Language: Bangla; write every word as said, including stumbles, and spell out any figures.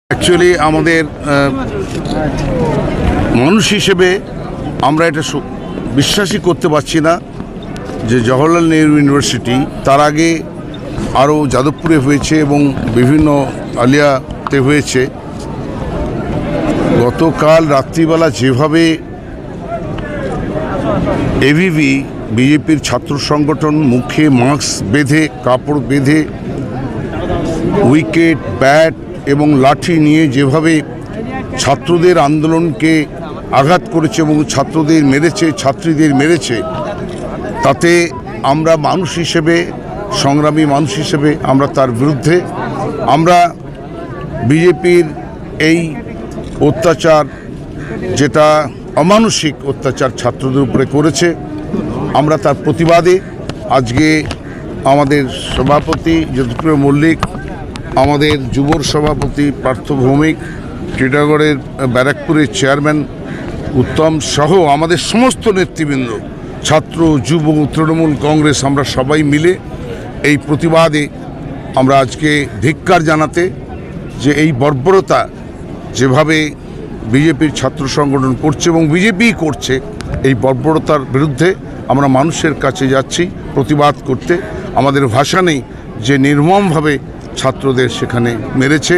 অ্যাকচুয়ালি আমাদের মানুষ হিসেবে আমরা এটা বিশ্বাসই করতে পারছি না যে জওহরলাল নেহরু ইউনিভার্সিটি তার আগে আরও যাদবপুরে হয়েছে এবং বিভিন্ন আলিয়াতে হয়েছে। গতকাল রাত্রিবেলা যেভাবে এভিভি বিজেপির ছাত্র সংগঠন মুখে মাস্ক বেঁধে কাপড় বেঁধে উইকেট ব্যাট এবং লাঠি নিয়ে যেভাবে ছাত্রদের আন্দোলনকে আঘাত করেছে এবং ছাত্রদের মেরেছে ছাত্রীদের মেরেছে, তাতে আমরা মানুষ হিসেবে সংগ্রামী মানুষ হিসেবে আমরা তার বিরুদ্ধে। আমরা বিজেপির এই অত্যাচার, যেটা অমানসিক অত্যাচার ছাত্রদের উপরে করেছে, আমরা তার প্রতিবাদে আজকে আমাদের সভাপতি জ্যোতিপ্রিয় মল্লিক, আমাদের যুবর সভাপতি পার্থ ভৌমিক, টিটাগড়ের ব্যারাকপুরের চেয়ারম্যান উত্তম সহ আমাদের সমস্ত নেতৃবৃন্দ, ছাত্র যুব তৃণমূল কংগ্রেস, আমরা সবাই মিলে এই প্রতিবাদে আমরা আজকে ধিক্কার জানাতে, যে এই বর্বরতা যেভাবে বিজেপির ছাত্র সংগঠন করছে এবং বিজেপিই করছে, এই বর্বরতার বিরুদ্ধে আমরা মানুষের কাছে যাচ্ছি প্রতিবাদ করতে। আমাদের ভাষা নেই যে নির্মমভাবে ছাত্রদের সেখানে মেরেছে।